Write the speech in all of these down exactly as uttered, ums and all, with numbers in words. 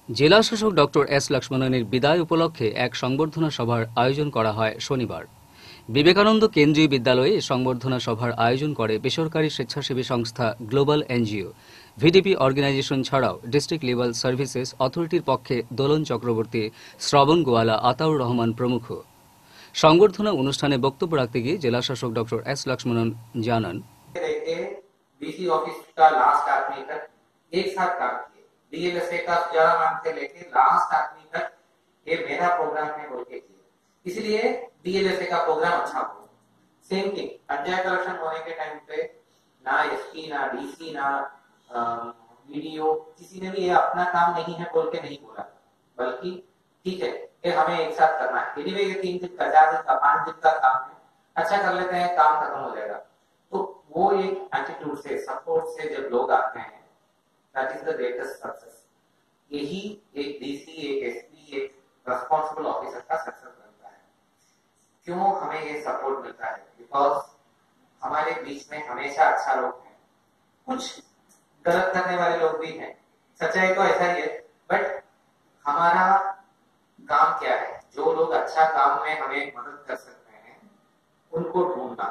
জেলা শাসক doctor S লক্ষ্মণনের বিদায় উপলক্ষে এক সংবর্ধনা সভার আয়োজন করা হয় শনিবার। বিবেকানন্দ কেন্দ্রীয় বিদ্যালয়ে সংবর্ধনা সভার আয়োজন করে বেসরকারি স্বেচ্ছাসেবী সংস্থা গ্লোবাল এনজিও, ভিডিপি অর্গানাইজেশন ছাড়াও ডিস্ট্রিক্ট লেভেল সার্ভিসেস অথরিটির পক্ষে দোলন চক্রবর্তী, শ্রবণ গোয়ালা, আতাউর রহমান প্রমুখ। সংবর্ধনা অনুষ্ঠানে বক্তব্য রাখতে গিয়ে জেলা শাসক ডক্টর এস লক্ষ্মণন জানান, डीसी ऑफिस का लास्ट आदमी तक एक साथ काम किए, डीएलएसए का जवान से लेके लास्ट आदमी तक ये मेरा प्रोग्राम है बोल के किए, इसलिए डीएलएसए का प्रोग्राम अच्छा हो। सेम थिंग पंचायत इलेक्शन होने के टाइम पे ना एसपी ना डीसी ना वीडीओ किसी ने भी ये अपना काम नहीं है बोल के नहीं बोला, बल्कि ठीक है ये हमें एक साथ करना है। एनीवे ये तीन दिन का चार दिन का पांच दिन का काम है, अच्छा कर लेते हैं, काम खत्म हो जाएगा। तो वो एक एटीट्यूड से सपोर्ट से जब लोग आते हैं, that is the greatest success. यही एक डीसी, एक एसपी, एक रिस्पांसिबल ऑफिसर का सक्सेस बनता है। क्यों हमें ये सपोर्ट मिलता है? बिकॉज हमारे बीच में हमेशा अच्छा लोग हैं, कुछ गलत करने वाले लोग भी हैं, सच्चाई तो ऐसा ही है। बट हमारा काम क्या है? जो लोग अच्छा काम में हमें मदद कर सकते हैं उनको ढूंढना।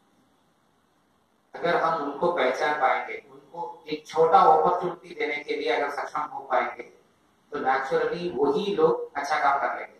अगर हम उनको पहचान पाएंगे, उनको एक छोटा अपॉर्चुनिटी देने के लिए अगर सक्षम हो पाएंगे, तो नेचुरली वही लोग अच्छा काम कर लेंगे।